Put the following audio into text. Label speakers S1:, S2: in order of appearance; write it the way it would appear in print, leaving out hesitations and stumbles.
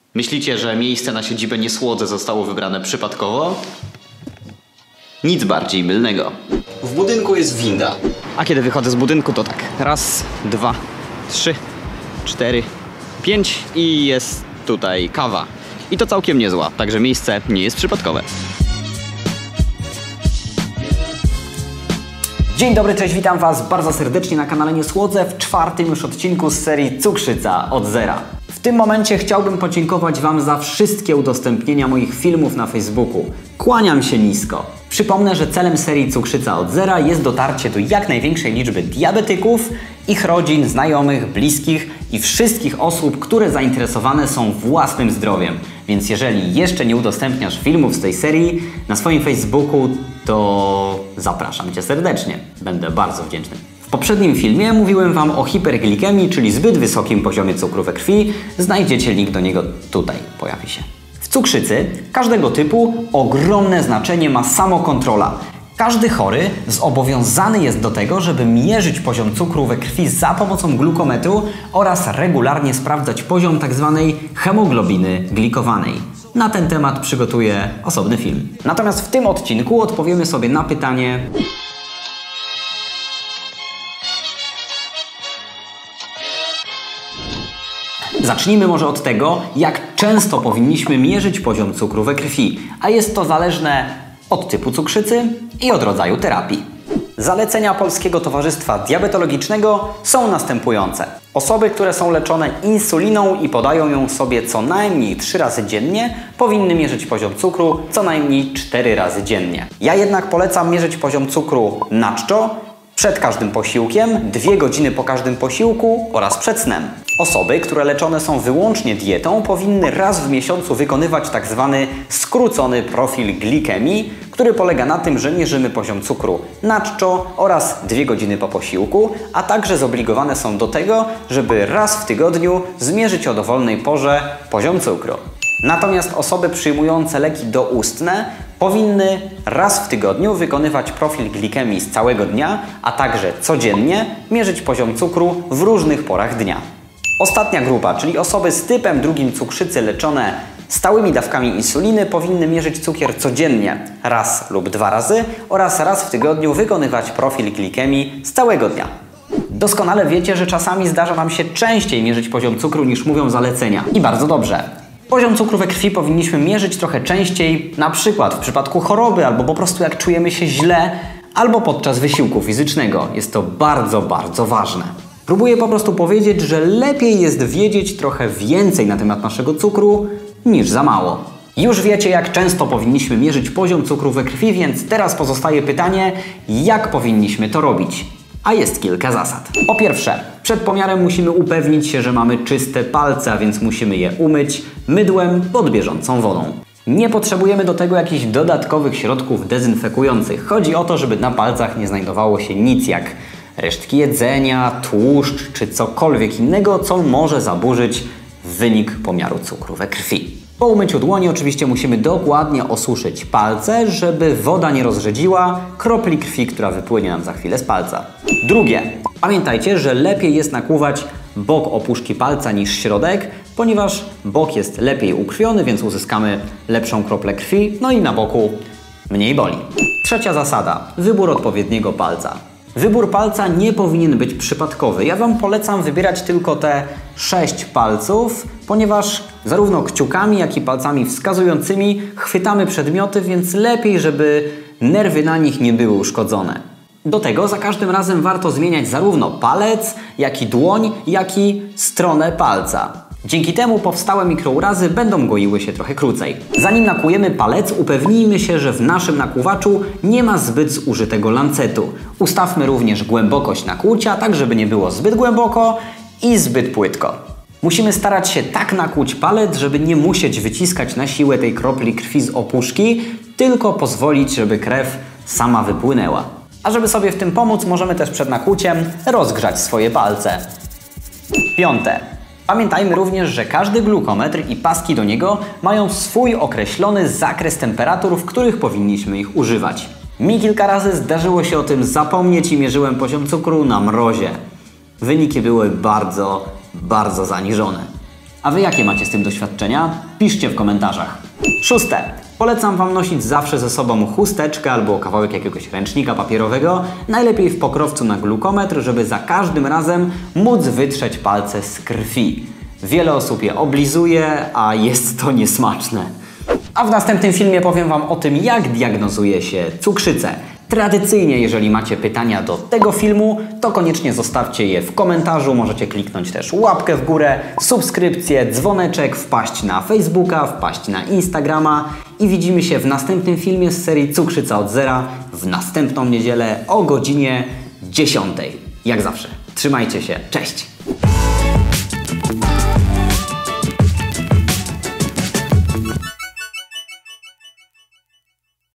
S1: Myślicie, że miejsce na siedzibę Niesłodze zostało wybrane przypadkowo? Nic bardziej mylnego. W budynku jest winda. A kiedy wychodzę z budynku, to tak. Raz, dwa, trzy, cztery, pięć i jest tutaj kawa. I to całkiem niezła, także miejsce nie jest przypadkowe.
S2: Dzień dobry, cześć, witam Was bardzo serdecznie na kanale Niesłodze w czwartym już odcinku z serii Cukrzyca od zera. W tym momencie chciałbym podziękować Wam za wszystkie udostępnienia moich filmów na Facebooku. Kłaniam się nisko. Przypomnę, że celem serii Cukrzyca od zera jest dotarcie do jak największej liczby diabetyków, ich rodzin, znajomych, bliskich i wszystkich osób, które zainteresowane są własnym zdrowiem. Więc jeżeli jeszcze nie udostępniasz filmów z tej serii na swoim Facebooku, to zapraszam Cię serdecznie. Będę bardzo wdzięczny. W poprzednim filmie mówiłem Wam o hiperglikemii, czyli zbyt wysokim poziomie cukru we krwi. Znajdziecie link do niego tutaj, pojawi się. W cukrzycy każdego typu ogromne znaczenie ma samokontrola. Każdy chory zobowiązany jest do tego, żeby mierzyć poziom cukru we krwi za pomocą glukometru oraz regularnie sprawdzać poziom tzw. hemoglobiny glikowanej. Na ten temat przygotuję osobny film. Natomiast w tym odcinku odpowiemy sobie na pytanie: zacznijmy może od tego, jak często powinniśmy mierzyć poziom cukru we krwi, a jest to zależne od typu cukrzycy i od rodzaju terapii. Zalecenia Polskiego Towarzystwa Diabetologicznego są następujące. Osoby, które są leczone insuliną i podają ją sobie co najmniej 3 razy dziennie, powinny mierzyć poziom cukru co najmniej 4 razy dziennie. Ja jednak polecam mierzyć poziom cukru na czczo, przed każdym posiłkiem, 2 godziny po każdym posiłku oraz przed snem. Osoby, które leczone są wyłącznie dietą, powinny raz w miesiącu wykonywać tzw. skrócony profil glikemii, który polega na tym, że mierzymy poziom cukru na czczo oraz 2 godziny po posiłku, a także zobligowane są do tego, żeby raz w tygodniu zmierzyć o dowolnej porze poziom cukru. Natomiast osoby przyjmujące leki doustne powinny raz w tygodniu wykonywać profil glikemii z całego dnia, a także codziennie mierzyć poziom cukru w różnych porach dnia. Ostatnia grupa, czyli osoby z typem 2 cukrzycy leczone stałymi dawkami insuliny, powinny mierzyć cukier codziennie, raz lub 2 razy oraz raz w tygodniu wykonywać profil glikemii z całego dnia. Doskonale wiecie, że czasami zdarza nam się częściej mierzyć poziom cukru niż mówią zalecenia. I bardzo dobrze. Poziom cukru we krwi powinniśmy mierzyć trochę częściej, na przykład w przypadku choroby, albo po prostu jak czujemy się źle, albo podczas wysiłku fizycznego. Jest to bardzo, bardzo ważne. Próbuję po prostu powiedzieć, że lepiej jest wiedzieć trochę więcej na temat naszego cukru niż za mało. Już wiecie, jak często powinniśmy mierzyć poziom cukru we krwi, więc teraz pozostaje pytanie, jak powinniśmy to robić. A jest kilka zasad. Po pierwsze, przed pomiarem musimy upewnić się, że mamy czyste palce, a więc musimy je umyć mydłem pod bieżącą wodą. Nie potrzebujemy do tego jakichś dodatkowych środków dezynfekujących. Chodzi o to, żeby na palcach nie znajdowało się nic jak resztki jedzenia, tłuszcz czy cokolwiek innego, co może zaburzyć wynik pomiaru cukru we krwi. Po umyciu dłoni oczywiście musimy dokładnie osuszyć palce, żeby woda nie rozrzedziła kropli krwi, która wypłynie nam za chwilę z palca. Drugie, pamiętajcie, że lepiej jest nakłuwać bok opuszki palca niż środek, ponieważ bok jest lepiej ukrwiony, więc uzyskamy lepszą kroplę krwi, no i na boku mniej boli. Trzecia zasada, wybór odpowiedniego palca. Wybór palca nie powinien być przypadkowy. Ja Wam polecam wybierać tylko te 6 palców, ponieważ zarówno kciukami, jak i palcami wskazującymi chwytamy przedmioty, więc lepiej, żeby nerwy na nich nie były uszkodzone. Do tego za każdym razem warto zmieniać zarówno palec, jak i dłoń, jak i stronę palca. Dzięki temu powstałe mikrourazy będą goiły się trochę krócej. Zanim nakłujemy palec, upewnijmy się, że w naszym nakłuwaczu nie ma zbyt zużytego lancetu. Ustawmy również głębokość nakłucia, tak żeby nie było zbyt głęboko i zbyt płytko. Musimy starać się tak nakłuć palec, żeby nie musieć wyciskać na siłę tej kropli krwi z opuszki, tylko pozwolić, żeby krew sama wypłynęła. A żeby sobie w tym pomóc, możemy też przed nakłuciem rozgrzać swoje palce. Piąte. Pamiętajmy również, że każdy glukometr i paski do niego mają swój określony zakres temperatur, w których powinniśmy ich używać. Mi kilka razy zdarzyło się o tym zapomnieć i mierzyłem poziom cukru na mrozie. Wyniki były bardzo zaniżone. A Wy jakie macie z tym doświadczenia? Piszcie w komentarzach. 6. Polecam Wam nosić zawsze ze sobą chusteczkę albo kawałek jakiegoś ręcznika papierowego, najlepiej w pokrowcu na glukometr, żeby za każdym razem móc wytrzeć palce z krwi. Wiele osób je oblizuje, a jest to niesmaczne. A w następnym filmie powiem Wam o tym, jak diagnozuje się cukrzycę. Tradycyjnie, jeżeli macie pytania do tego filmu, to koniecznie zostawcie je w komentarzu. Możecie kliknąć też łapkę w górę, subskrypcję, dzwoneczek, wpaść na Facebooka, wpaść na Instagrama i widzimy się w następnym filmie z serii Cukrzyca od zera w następną niedzielę o godzinie 10. Jak zawsze. Trzymajcie się. Cześć!